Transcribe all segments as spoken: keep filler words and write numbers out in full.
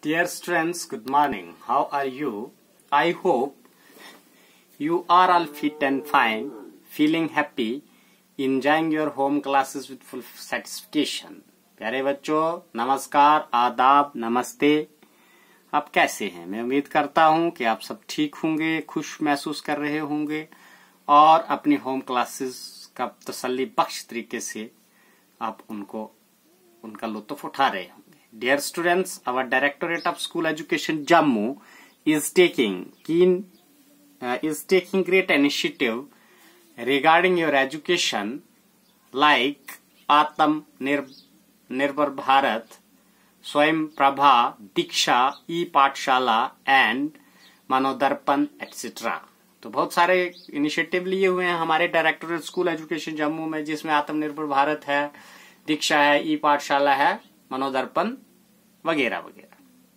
Dear students, good morning. How are you? I hope you are all fit and fine, feeling happy, enjoying your home classes with full satisfaction. प्यारे बच्चों, नमस्कार, आदाब, नमस्ते। आप कैसे हैं? मैं उम्मीद करता हूं कि आप सब ठीक होंगे, खुश महसूस कर रहे होंगे और अपनी होम क्लासेस का तसल्ली बख्श तरीके से आप उनको उनका लुत्फ उठा रहे होंगे। Dear students, our Directorate of School Education Jammu is taking keen uh, is taking great initiative regarding your education, like Atam Nir, Nirbhar Bharat, Swayam Prabha, Diksha, E-Pathshala and Manodarpan et cetera. तो बहुत सारे initiative लिए हुए हैं हमारे directorate school education Jammu में, जिसमें आत्मनिर्भर भारत है, दीक्षा है, ई पाठशाला है, मनोदर्पण वगैरह वगैरह,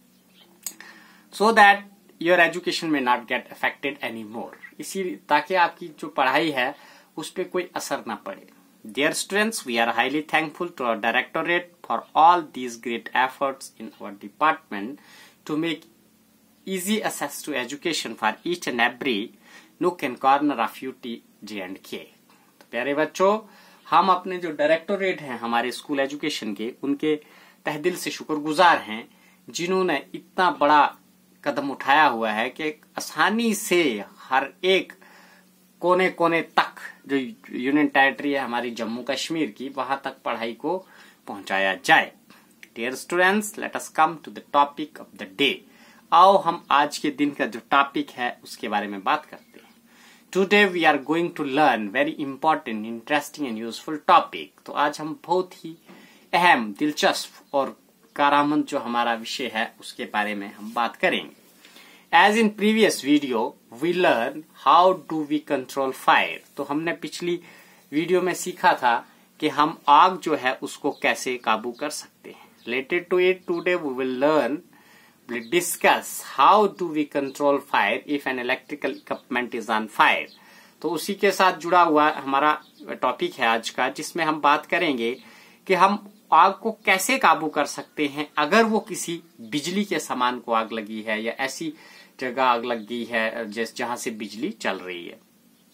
so that your education may not get affected any more, इसी ताकि आपकी जो पढ़ाई है उस पर कोई असर ना पड़े। Dear students, we are highly thankful to our directorate for all these great efforts in our department to make easy access to education for each and every nook and corner of U T J and K। तो प्यारे बच्चों, हम अपने जो directorate हैं हमारे school education के, उनके तहे दिल से शुक्रगुजार हैं, जिन्होंने इतना बड़ा कदम उठाया हुआ है कि आसानी से हर एक कोने कोने तक जो यूनियन टेरिटरी है हमारी जम्मू कश्मीर की, वहां तक पढ़ाई को पहुंचाया जाए। Dear students, let us come to the topic of the day. आओ हम आज के दिन का जो टॉपिक है उसके बारे में बात करते हैं। Today we are going to learn very important, interesting and useful topic. तो आज हम बहुत ही अहम, दिलचस्प और कारामंद जो हमारा विषय है उसके बारे में हम बात करेंगे। As in previous video we learn how do we control fire. तो हमने पिछली वीडियो में सीखा था कि हम आग जो है उसको कैसे काबू कर सकते हैं। Related to it, today we will learn we discuss how do we control fire if an electrical equipment is on fire। तो उसी के साथ जुड़ा हुआ हमारा टॉपिक है आज का, जिसमें हम बात करेंगे कि हम आग को कैसे काबू कर सकते हैं अगर वो किसी बिजली के सामान को आग लगी है या ऐसी जगह आग लग गई है जिस जहां से बिजली चल रही है।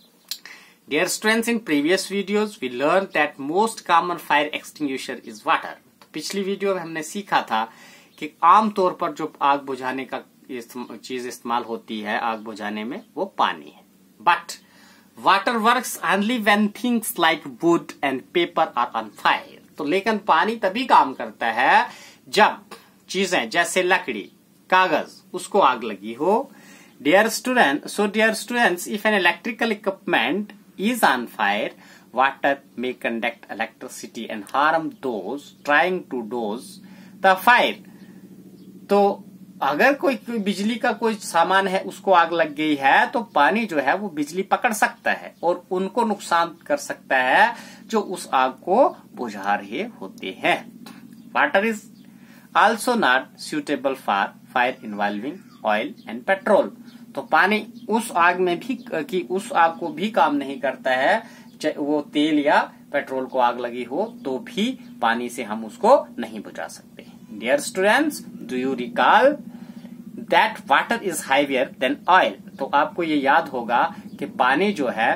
Dear students, in previous videos we learned that most common fire extinguisher is water। तो पिछली वीडियो में हमने सीखा था कि आमतौर पर जो आग बुझाने का चीज इस्तेमाल होती है आग बुझाने में, वो पानी है। But water works only when things like wood and paper are on fire. तो लेकिन पानी तभी काम करता है जब चीजें जैसे लकड़ी, कागज, उसको आग लगी हो। Dear student, so dear students, if an electrical equipment is on fire, water may conduct electricity and harm those trying to douse the fire. तो अगर कोई, कोई बिजली का कोई सामान है उसको आग लग गई है, तो पानी जो है वो बिजली पकड़ सकता है और उनको नुकसान कर सकता है जो उस आग को बुझा रहे होते हैं। Water is also not suitable for fire involving oil and petrol. तो पानी उस आग में भी कि उस आग को भी काम नहीं करता है, चाहे वो तेल या पेट्रोल को आग लगी हो तो भी पानी से हम उसको नहीं बुझा सकते। Dear students, do you recall that water is heavier than oil. तो आपको ये याद होगा कि पानी जो है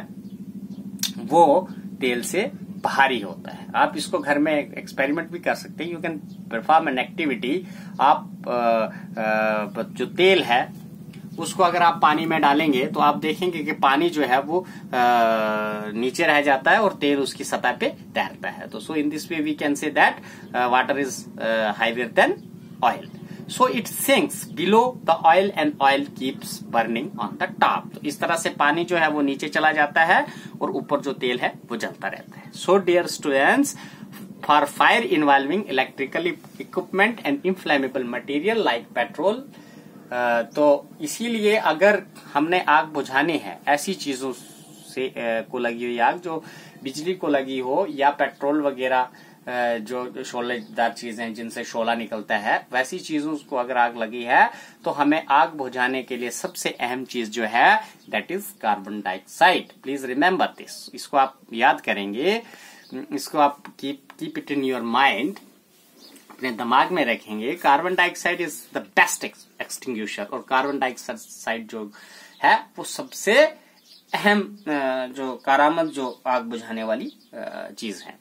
वो तेल से भारी होता है। आप इसको घर में एक्सपेरिमेंट भी कर सकते हैं। You can perform an activity. आप आ, आ, जो तेल है उसको अगर आप पानी में डालेंगे तो आप देखेंगे कि पानी जो है वो आ, नीचे रह जाता है और तेल उसकी सतह पे तैरता है। तो so in this way we can say that water is heavier than oil. So it sinks below the oil and oil keeps burning on the top. तो इस तरह से पानी जो है वो नीचे चला जाता है और ऊपर जो तेल है वो जलता रहता है। So dear students, for fire involving electrical equipment and inflammable material like petrol, Uh, तो इसीलिए अगर हमने आग बुझानी है ऐसी चीजों से uh, को लगी हुई आग जो बिजली को लगी हो या पेट्रोल वगैरह uh, जो शोलेदार चीजें जिनसे शोला निकलता है, वैसी चीजों को अगर आग लगी है तो हमें आग बुझाने के लिए सबसे अहम चीज जो है that is carbon dioxide. Please remember this. इसको आप याद करेंगे, इसको आप keep keep it in your mind. अपने दिमाग में रखेंगे, carbon dioxide is the best extinguisher, और कार्बन डाइऑक्साइड जो है वो सबसे अहम जो कारामद जो आग बुझाने वाली चीज है।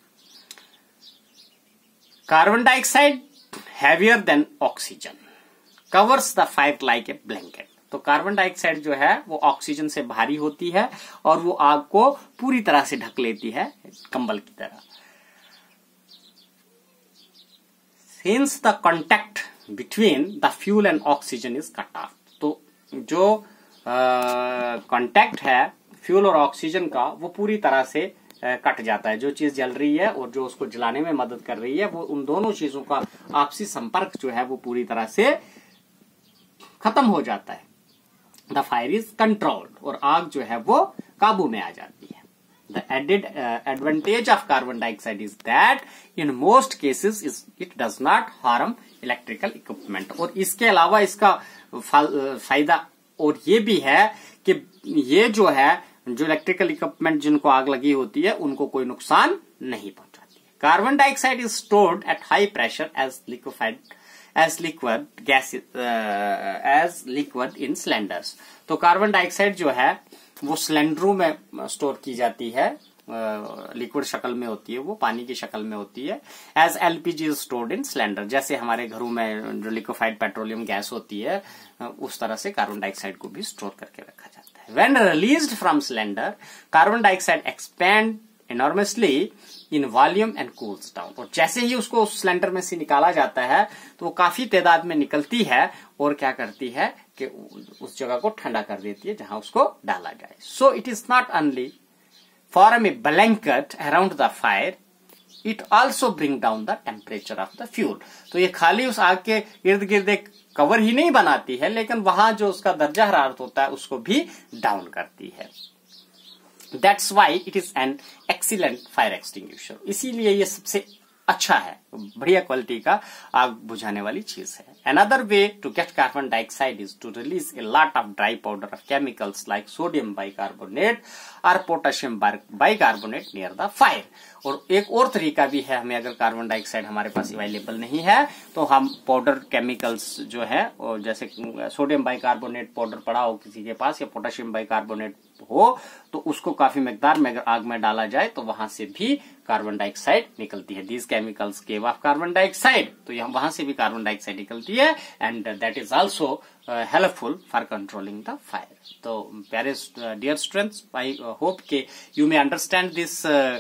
Carbon dioxide heavier than oxygen covers the fire like a blanket. तो कार्बन डाइऑक्साइड जो है वो ऑक्सीजन से भारी होती है और वो आग को पूरी तरह से ढक लेती है कंबल की तरह। Since the contact between the fuel and oxygen is cut off, तो जो कॉन्टैक्ट uh, है फ्यूल और ऑक्सीजन का वो पूरी तरह से uh, कट जाता है। जो चीज जल रही है और जो उसको जलाने में मदद कर रही है, वो उन दोनों चीजों का आपसी संपर्क जो है वो पूरी तरह से खत्म हो जाता है। द फायर इज कंट्रोल्ड, और आग जो है वो काबू में आ जाती है। The added advantage of carbon dioxide is that in most cases is it does not harm electrical equipment. और इसके अलावा इसका फायदा और ये भी है कि ये जो है जो इलेक्ट्रिकल इक्विपमेंट जिनको आग लगी होती है उनको कोई नुकसान नहीं पहुंचाती है। Carbon dioxide is stored at high pressure as liquefied as liquid gas as liquid in cylinders. तो कार्बन डाइऑक्साइड जो है वो सिलेंडरों में स्टोर की जाती है, लिक्विड शक्ल में होती है, वो पानी की शक्ल में होती है। As LPG is stored in cylinder, जैसे हमारे घरों में जो लिक्विफाइड पेट्रोलियम गैस होती है उस तरह से कार्बन डाइऑक्साइड को भी स्टोर करके रखा जाता है। When released from cylinder carbon dioxide expand enormously in volume and cools down। और जैसे ही उसको उस सिलेंडर में से निकाला जाता है तो वो काफी तादाद में निकलती है और क्या करती है कि उस जगह को ठंडा कर देती है जहां उसको डाला जाए। So it is not only form a blanket around the fire, it also bring down the temperature of the fuel. तो ये खाली उस आग के इर्द गिर्द एक कवर ही नहीं बनाती है, लेकिन वहां जो उसका दर्जा हरारत होता है उसको भी डाउन करती है। That's why it is an excellent fire extinguisher। इसीलिए ये सबसे अच्छा है, बढ़िया क्वालिटी का आग बुझाने वाली चीज है। Another way to get carbon dioxide is to release a lot of dry powder of chemicals like sodium bicarbonate or potassium bicarbonate near the fire। और एक और तरीका भी है, हमें अगर कार्बन डाइऑक्साइड हमारे पास अवेलेबल नहीं है तो हम पाउडर केमिकल्स जो है, और जैसे सोडियम बाइकार्बोनेट पाउडर पड़ा हो किसी के पास या पोटेशियम बाइकार्बोनेट हो, तो उसको काफी मिकदार में अगर आग में डाला जाए तो वहां से भी कार्बन डाइऑक्साइड निकलती है। These chemicals give off carbon dioxide, तो यहाँ वहां से भी कार्बन डाइऑक्साइड निकलती है and that is also helpful for controlling the fire. तो प्यारे डियर स्टूडेंट्स, आई होप के you may understand this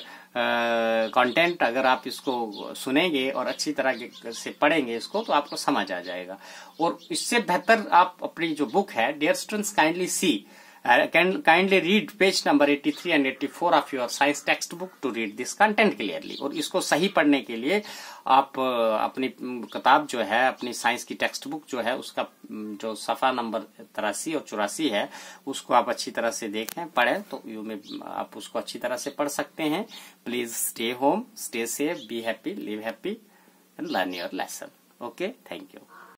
content. uh, अगर आप इसको सुनेंगे और अच्छी तरह से पढ़ेंगे इसको तो आपको समझ आ जाएगा। और इससे बेहतर आप अपनी जो बुक है dear students kindly see Uh, can kindly read page number eighty-three and eighty-four of your science textbook to read this content clearly। और इसको सही पढ़ने के लिए आप अपनी किताब जो है, अपनी साइंस की टेक्स्ट बुक जो है, उसका जो सफा नंबर तिरासी और चौरासी है उसको आप अच्छी तरह से देखें, पढ़ें, तो यू में आप उसको अच्छी तरह से पढ़ सकते हैं। Please stay home, stay safe, be happy, live happy and learn your lesson. Okay, thank you.